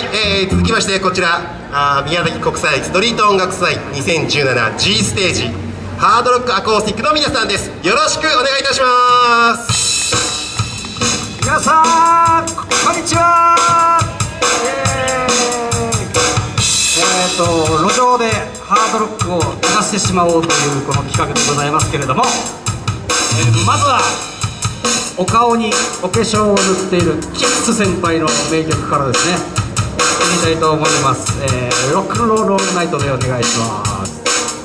続きましてこちら宮崎国際ストリート音楽祭 2017G ステージハードロックアコースティックの皆さんです。よろしくお願いいたします。 皆さんこんにちは。路上でハードロックを流してしまおうというこの企画でございますけれども、まずはお顔にお化粧を塗っているキッス先輩の名曲からですねやってみたいと思います。ロックンロールオールナイトでお願いします。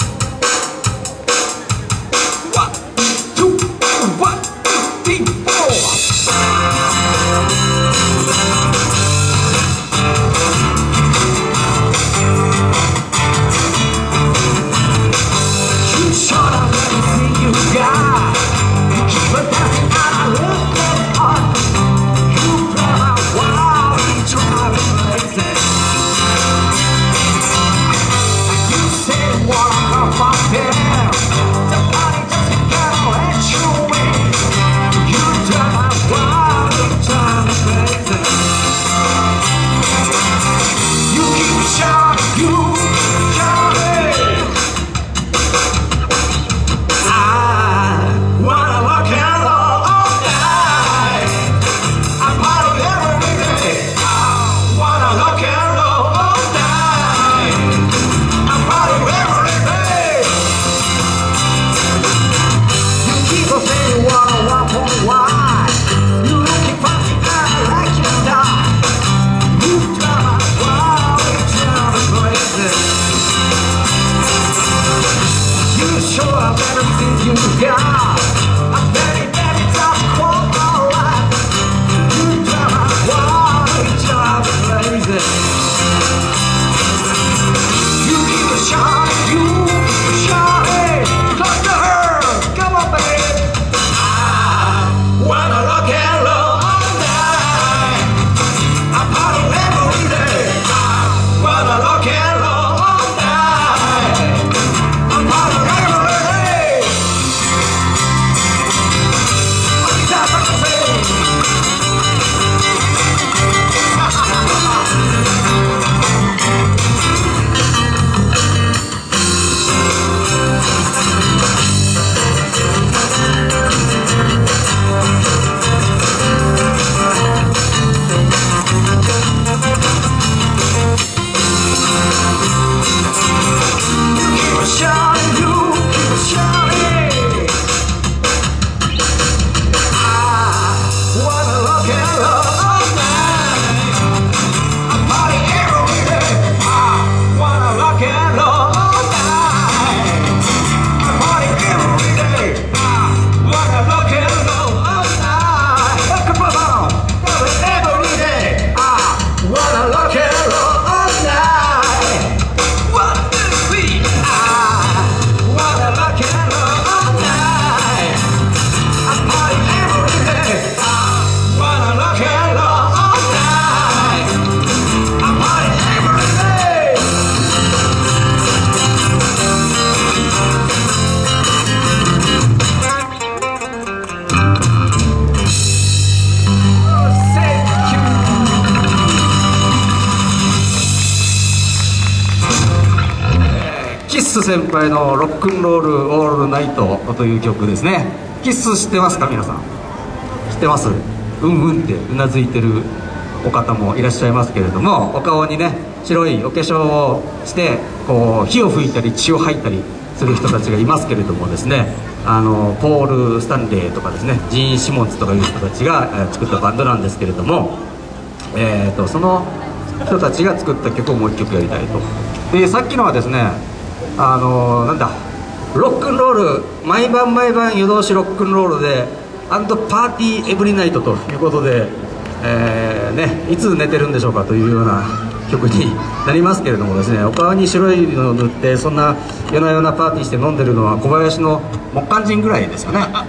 キッス先輩のロックンロールオールナイトという曲ですね。キッス知ってますか皆さん。知ってます？うんうんってうなずいてるお方もいらっしゃいますけれども、お顔にね白いお化粧をしてこう火を吹いたり血を吐いたりする人たちがいますけれどもですね、ポール・スタンレーとかですねジーン・シモンズとかいう人たちが作ったバンドなんですけれども、その人たちが作った曲をもう一曲やりたいと。でさっきのはですねなんだロックンロール毎晩毎晩夜通しロックンロールでパーティーエブリナイトということで、いつ寝てるんでしょうかというような曲になりますけれどもですね、お顔に白いのを塗ってそんな夜な夜なパーティーして飲んでるのは小林の木管人ぐらいですよね。はい、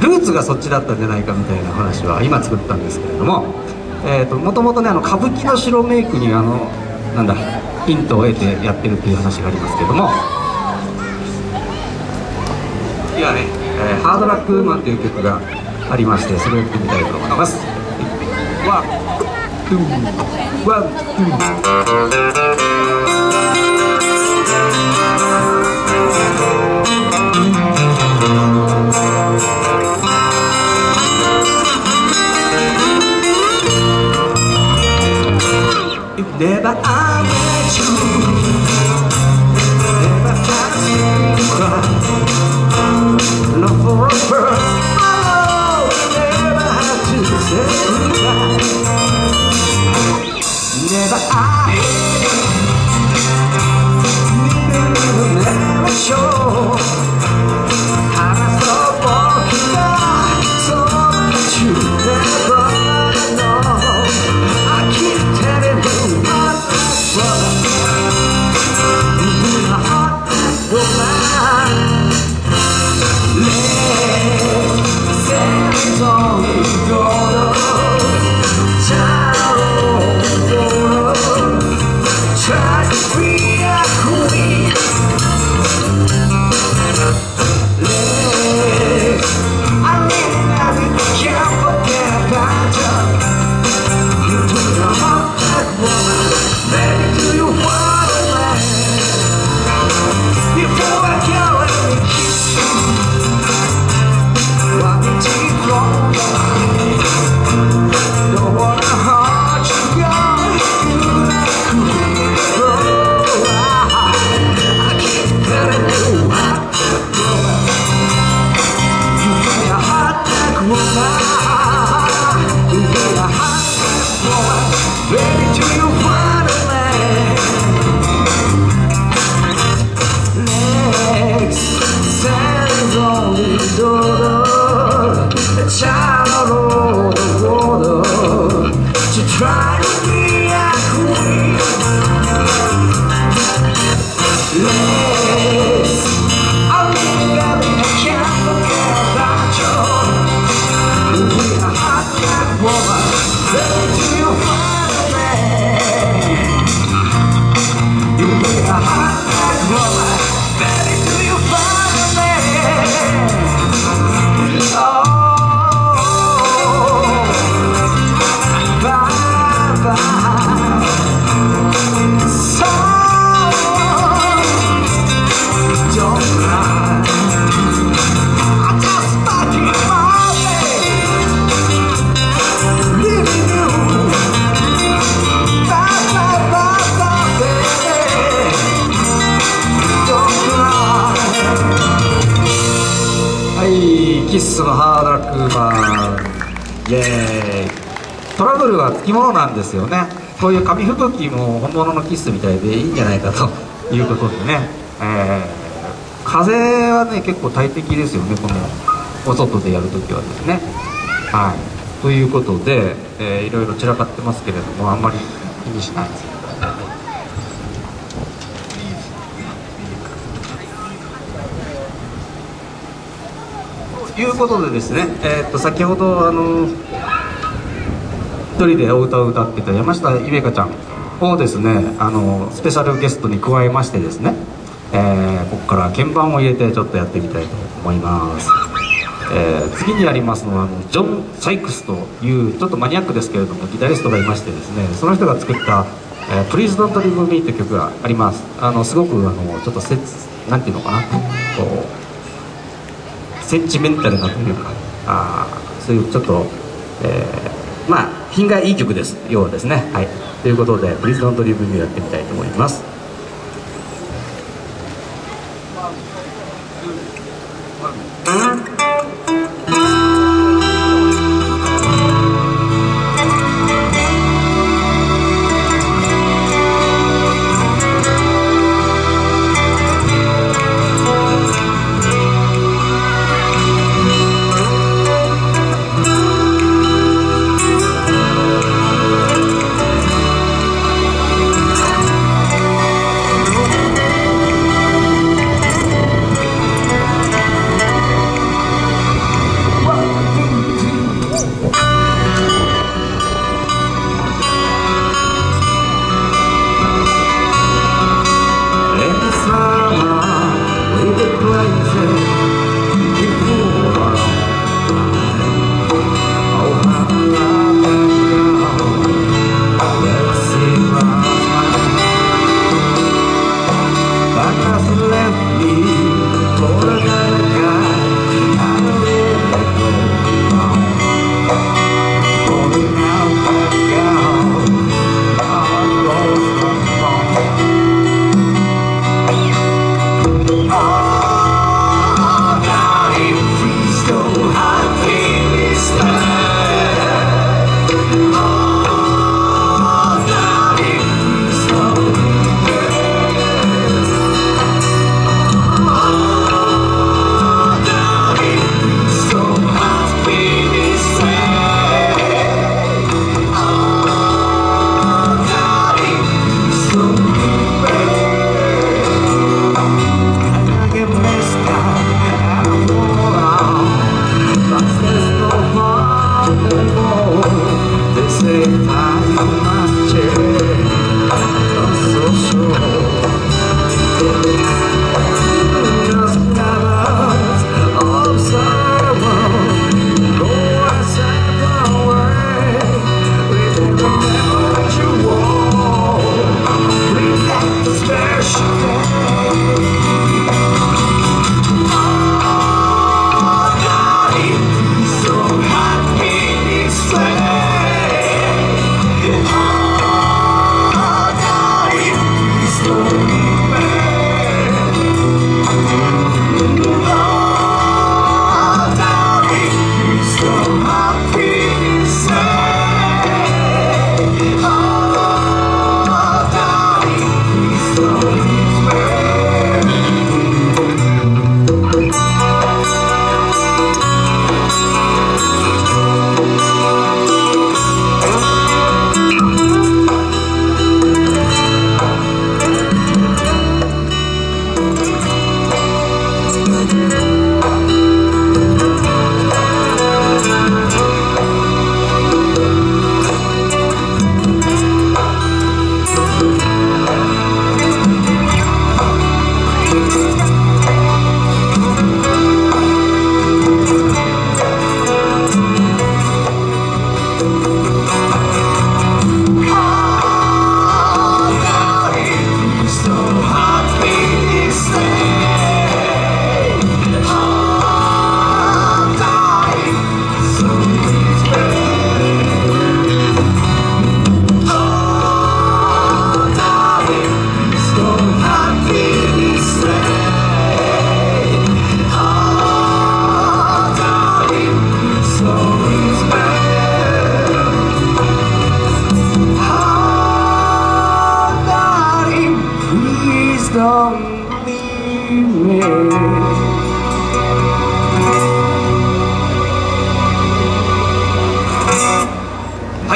ルーツがそっちだったんじゃないかみたいな話は今作ったんですけれども、もともとね歌舞伎の白メイクになんだヒントを得てやってるっていう話がありますけども、次はね、ハードラックウーマンという曲がありまして、それをやってみたいと思います。 ツーワンツーNever I met you, never had a cry. Love forever, oh, never had to say goodbye. Never I never show how I saw walking by, so much you never know. I keep telling you. Try to be a queen. I'll leave everything I can't forget about you. You'll be a hot black woman, ready to find a man. You'll be a hot black woman, ready to find a man. Oh.キッスのハードラックバーン、イエーイ。トラブルはつきものなんですよね。こういう紙吹雪も本物のキッスみたいでいいんじゃないかということでね、風はね結構大敵ですよね、このお外でやるときはですね。はい、ということで、いろいろ散らかってますけれども、あんまり気にしないです。ということでですね、先ほど一人でお歌を歌ってた山下ゆめかちゃんをですね、スペシャルゲストに加えましてですね、ここから鍵盤を入れてちょっとやってみたいと思います。次にやりますのはジョン・サイクスというちょっとマニアックですけれどもギタリストがいましてですね、その人が作った「Please Don't Leave Me」という曲があります。すごくちょっとなんていうのかな、こうセンチメンタルなというか、そういうちょっと、まあ品がいい曲ですようですね。はい、ということで「Please Don't Leave Me」をやってみたいと思います。 はい、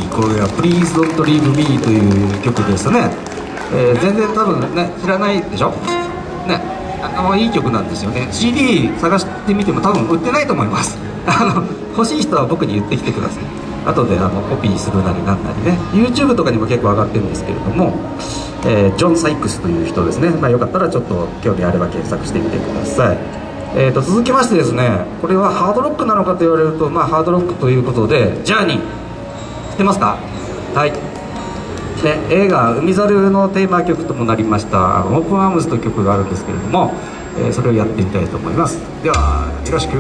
これは「Please Don't Leave Me」という曲ですね。全然多分ね知らないでしょね。いい曲なんですよね。 CD 探してみても多分売ってないと思います。欲しい人は僕に言ってきてください。後でコピーするなりなんなりね。 YouTube とかにも結構上がってるんですけれども、ジョン・サイクスという人ですね。よかったらちょっと興味あれば検索してみてください。続きましてですね、これはハードロックなのかと言われると、ハードロックということで、ジャーニー知ってますか？はい、で映画「海猿」のテーマ曲ともなりました「オープンアームズ」という曲があるんですけれども、それをやってみたいと思います。ではよろしく。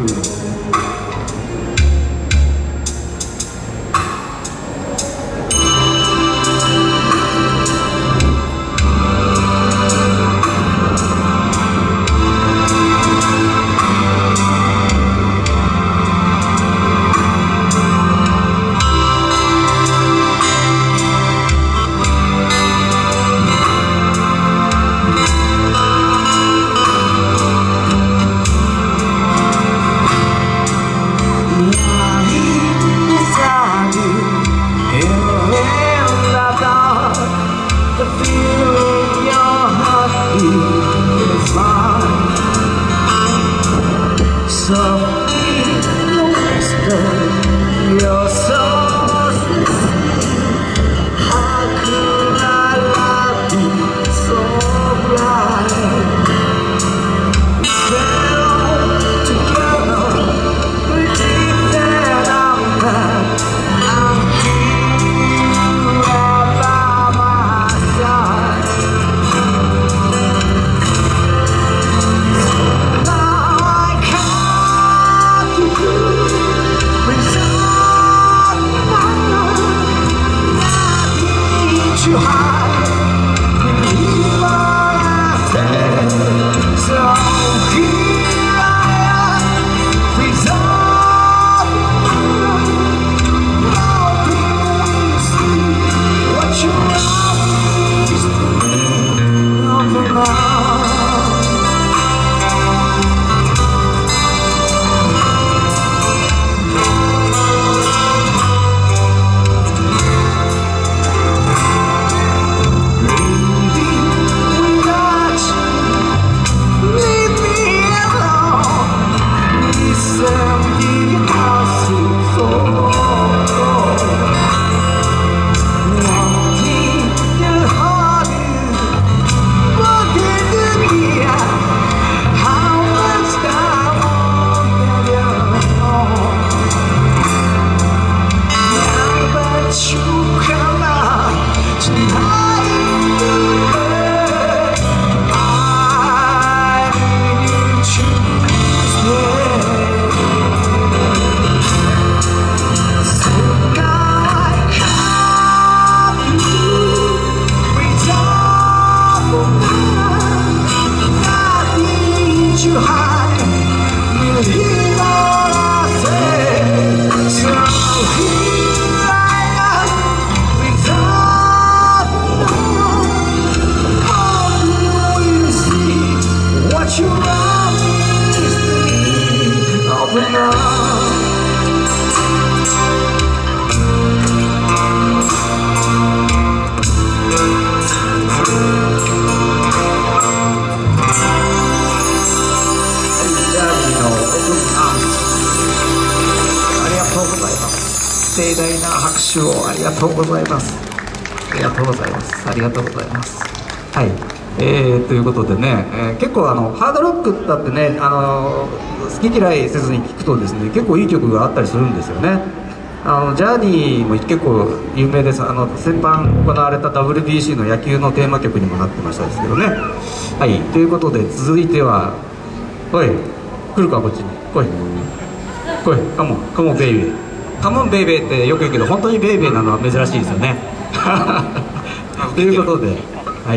手をありがとうございます。ありがとうございます。ありがとうございます。はい、ということでね、結構ハードロックだってね、好き嫌いせずに聴くとですね、結構いい曲があったりするんですよね。ジャーニーも結構有名です。先般行われた WBC の野球のテーマ曲にもなってましたですけどね。はい、ということで続いては、おい来るか、こっちに来い来い、カモンカモンベイベー、カモンベイベーってよく言うけど、本当にベイベーなのは珍しいですよね。ということで、はい、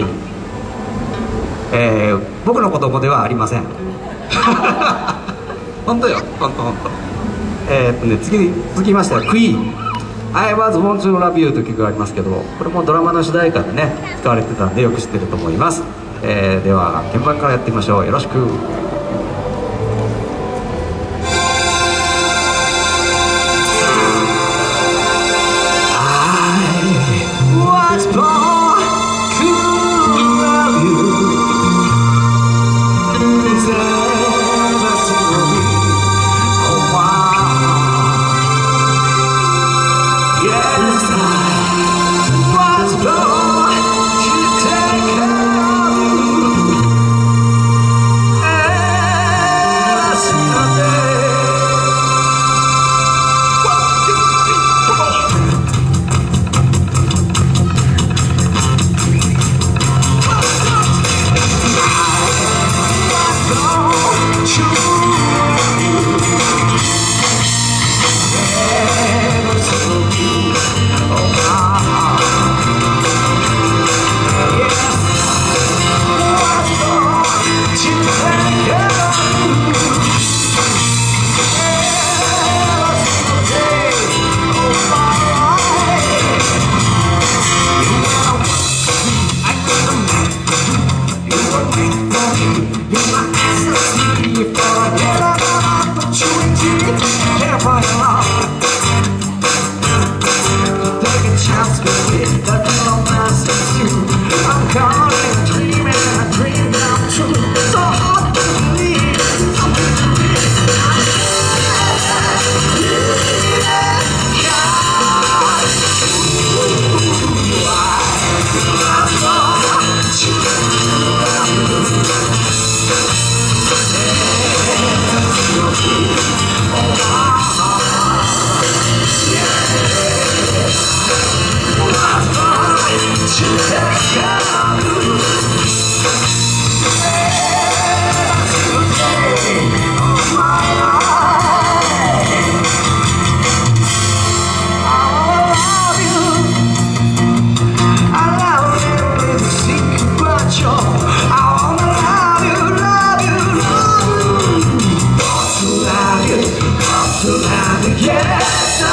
僕の子供ではありません。本当よ、本当本当。続きましてはクイーン「I was born to love you」という曲がありますけど、これもドラマの主題歌でね使われてたんでよく知ってると思います。では鍵盤からやってみましょう。よろしく。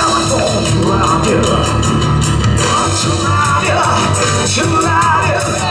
To love you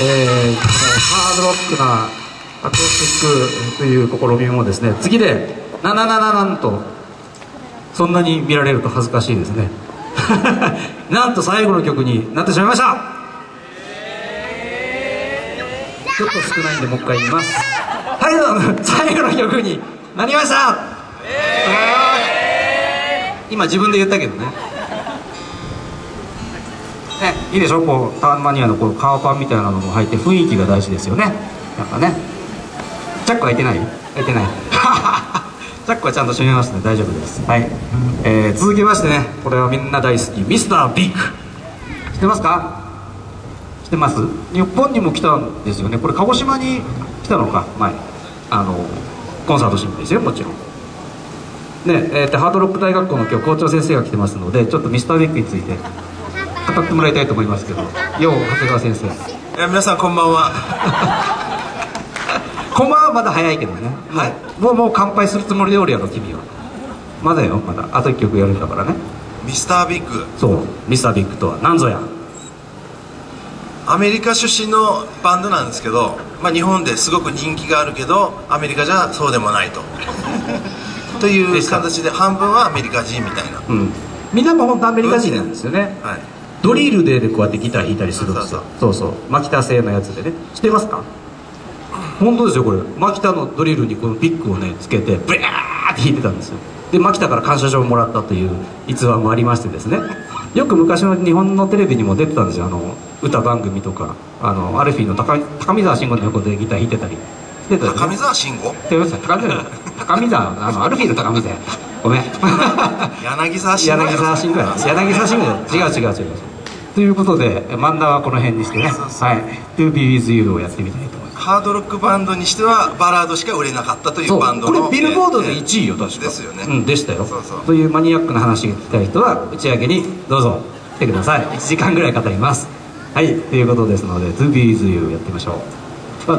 ハードロックなアコースティックという試みもですね、次でなんとそんなに見られると恥ずかしいですね。なんと最後の曲になってしまいました。ちょっと少ないんでもう一回言います。はい、最後の曲になりました。今自分で言ったけどね。いいでしょ、こうターンマニアのこう革パンみたいなのも履いて雰囲気が大事ですよね。なんかね、チャック開いてない？開いてない。チャックはちゃんと閉めますね、大丈夫です。はい、続きましてね、これはみんな大好きミスタービッグ、知ってますか？知ってます？日本にも来たんですよね。これ鹿児島に来たのか、前コンサートしにですよ、もちろんね。ハードロック大学校の今日校長先生が来てますので、ちょっとミスタービッグについて語ってもらいたいと思いますけど、よう長谷川先生。 皆さんこんばんは。 こんばんはまだ早いけどね。はい、もう乾杯するつもりでおるやろ君は。まだよ、まだあと1曲やるんだからね。 ミスタービッグ、 そうミスタービッグとは何ぞや。 アメリカ出身のバンドなんですけど、日本ですごく人気があるけどアメリカじゃそうでもないとという形で半分はアメリカ人みたいな、 みんなも本当アメリカ人なんですよね。 はい、 ドリルでこうやってギター弾いたりするんですよ。そうマキタ製のやつでね。知ってますか？本当ですよ、これマキタのドリルにこのピックをねつけてブヤーって弾いてたんですよ。でマキタから感謝状をもらったという逸話もありましてですね、よく昔の日本のテレビにも出てたんですよ。歌番組とかアルフィーの高見沢慎吾の横でギター弾いてたりしてた、ね、 高見沢慎吾高見沢アルフィーの高見沢、ごめん。 柳沢慎吾や。 柳沢慎吾違うということで漫談はこの辺にしてね、はい「To Be With You」をやってみたいと思います。 ハードロックバンドにしてはバラードしか売れなかったというバンドの、 これビルボードで1位よ確か。 ですよね。 でしたよ。 そうというマニアックな話が聞きたい人は打ち上げにどうぞ来てください。1時間ぐらい語ります。はい、ということですので「To Be With You」やってみましょう。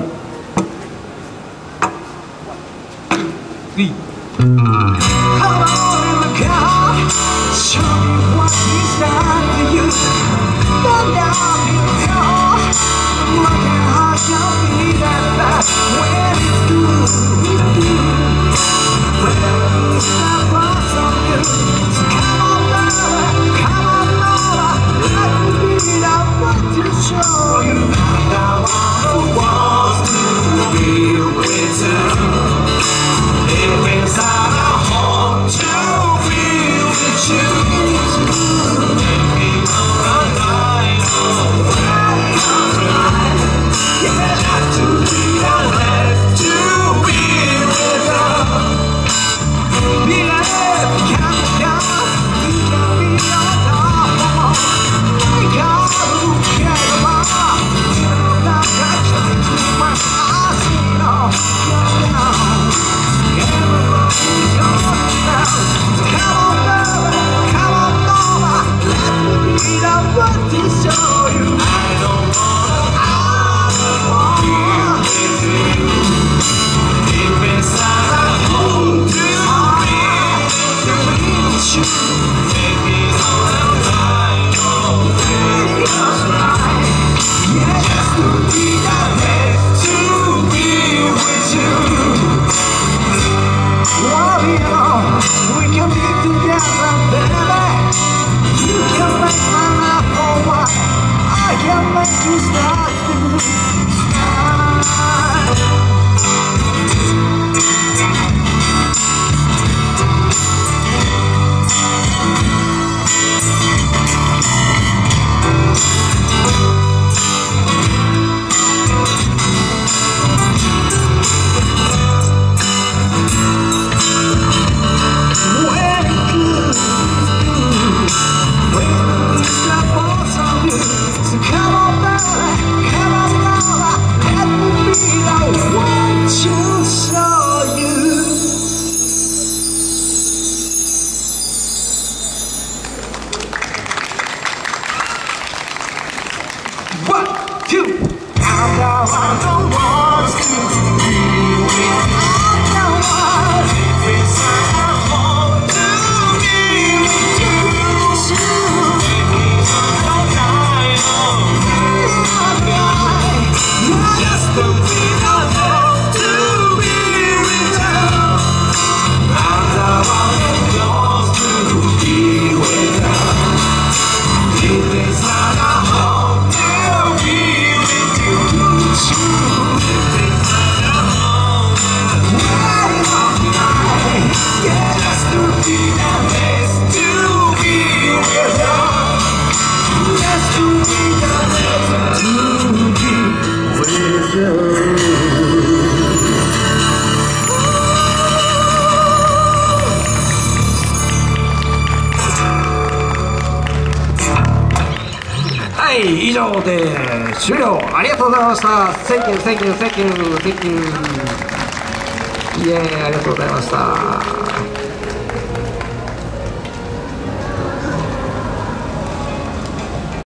上で終了。ありがとうございました。Thank you, thank you, thank you, thank you。イエーイ、ありがとうございました。